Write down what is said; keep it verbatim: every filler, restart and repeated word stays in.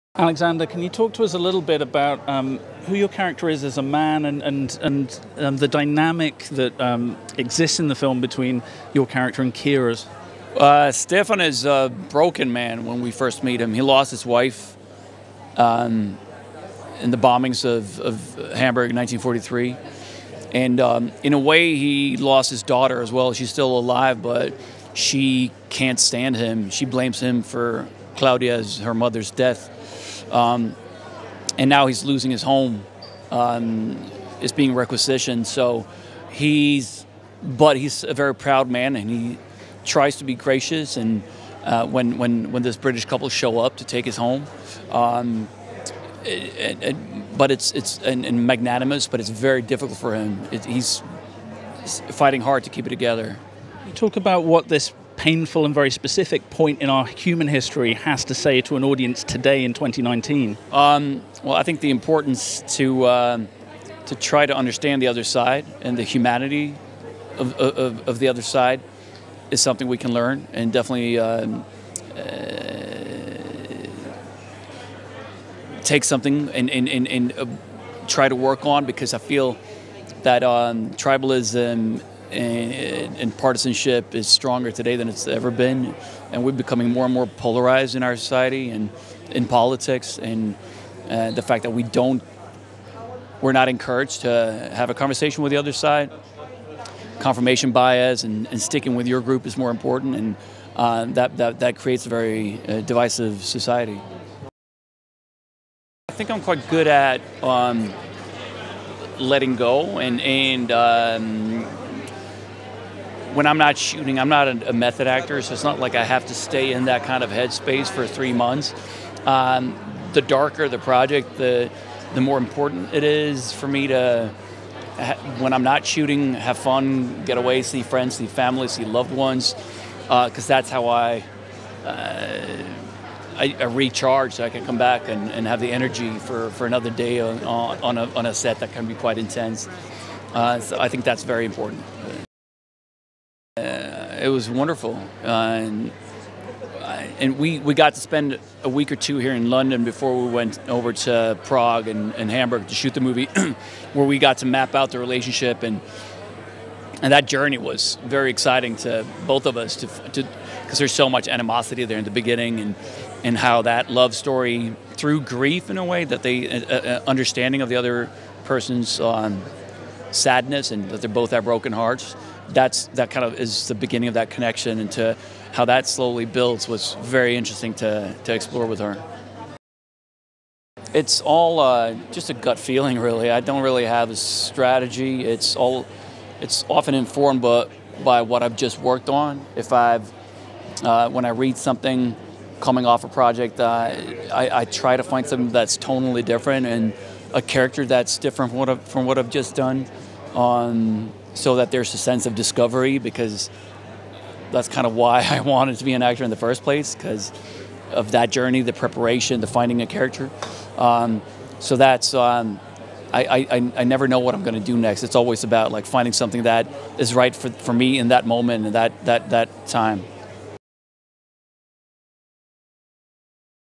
Alexander, can you talk to us a little bit about um, who your character is as a man and and and um, the dynamic that um, exists in the film between your character and Kira's? Uh, Stefan is a broken man when we first meet him. He lost his wife um, in the bombings of, of Hamburg in nineteen forty-three. And um, in a way, he lost his daughter as well. She's still alive, but she can't stand him. She blames him for Claudia's, her mother's death. Um, and now he's losing his home. Um, it's being requisitioned. So he's, but he's a very proud man, and he tries to be gracious. And uh, when when when this British couple show up to take his home, um, it, it, but it's it's and, and magnanimous, but it's very difficult for him. It, he's, he's fighting hard to keep it together. You talk about what this painful and very specific point in our human history has to say to an audience today in twenty nineteen? Um, well, I think the importance to uh, to try to understand the other side and the humanity of, of, of the other side is something we can learn, and definitely um, uh, take something and, and, and, and uh, try to work on, because I feel that um, tribalism And, and partisanship is stronger today than it's ever been, and we're becoming more and more polarized in our society and in politics. And uh, the fact that we don't, we're not encouraged to have a conversation with the other side. Confirmation bias and, and sticking with your group is more important, and uh, that, that that creates a very uh, divisive society. I think I'm quite good at um, letting go and and. Um, When I'm not shooting, I'm not a, a method actor, so it's not like I have to stay in that kind of headspace for three months. Um, the darker the project, the the more important it is for me to, ha when I'm not shooting, have fun, get away, see friends, see family, see loved ones, because uh, that's how I, uh, I I recharge, so I can come back and, and have the energy for, for another day on on a, on a set that can be quite intense. Uh, so I think that's very important. Uh, it was wonderful, uh, and, uh, and we, we got to spend a week or two here in London before we went over to Prague and, and Hamburg to shoot the movie, where we got to map out the relationship, and and that journey was very exciting to both of us, to because there's so much animosity there in the beginning, and and how that love story through grief in a way that they uh, uh, understanding of the other person's um, sadness, and that they both have broken hearts. That's that kind of is the beginning of that connection, and to how that slowly builds was very interesting to to explore with her. It's all uh, just a gut feeling, really. I don't really have a strategy. It's all it's often informed by, by what I've just worked on. If I've uh, when I read something coming off a project, uh, I, I try to find something that's tonally different and a character that's different from what I've, from what I've just done. Um, so that there's a sense of discovery, because that's kind of why I wanted to be an actor in the first place, because of that journey, the preparation, the finding a character. Um, so that's, um, I, I, I never know what I'm going to do next. It's always about like finding something that is right for, for me in that moment and that, that, that time.